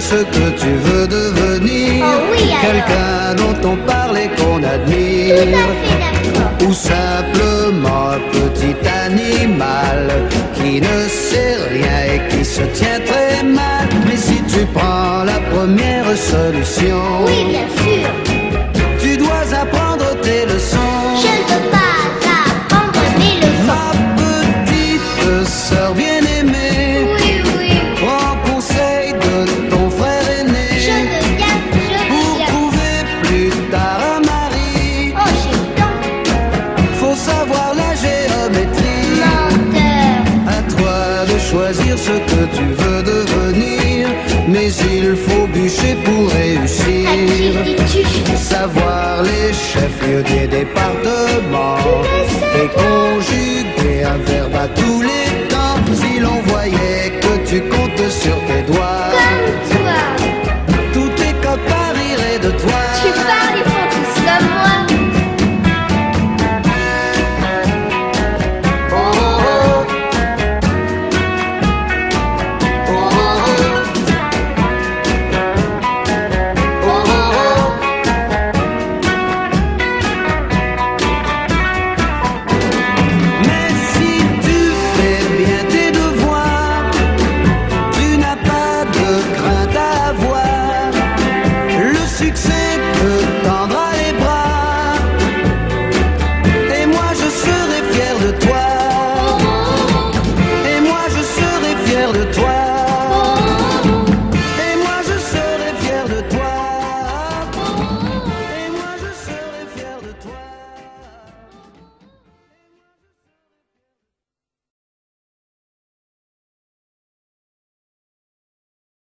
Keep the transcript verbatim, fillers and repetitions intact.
ce que tu veux devenir. Oh oui, alors. Quelqu'un dont on parle et qu'on admire. Tout à fait d'accord. Ou simplement un petit animal qui ne sait rien et qui se tient très mal. Mais si tu prends la première solution, Oui, bien sûr. tu dois apprendre tes leçons. Je ne veux pas apprendre mes leçons. Ma petite sœur bien-aimée, Oui, oui. prends conseil de ton frère aîné. Je veux bien, je veux Pour bien. trouver plus tard un mari, Oh, j'ai tant faut savoir la géométrie. menteur. À toi de choisir ce que tu veux devenir, mais il faut bûcher pour À qui réussir. dis-tu? Savoir les chefs-lieux des départements et conjuguer un verbe à tous les temps. Si l'on voyait que tu comptes sur tes doigts, Comme toi. tous tes copains riraient de toi. Tu parles